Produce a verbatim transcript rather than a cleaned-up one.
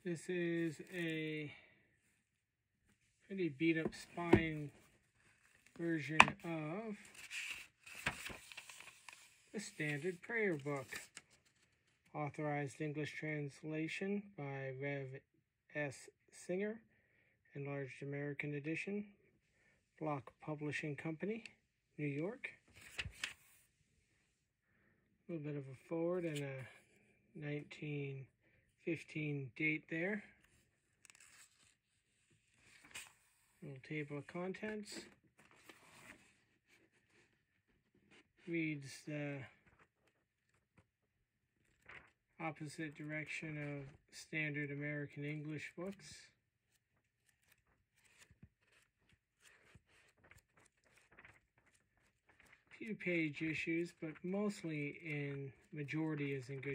This is a pretty beat up spine version of the Standard Prayer Book. Authorized English translation by Rev S. Singer. Enlarged American edition. Block Publishing Company, New York. A little bit of a forward and a nineteen fifteen date there. Little table of contents. Reads the opposite direction of standard American English books. Few page issues, but mostly in majority is in good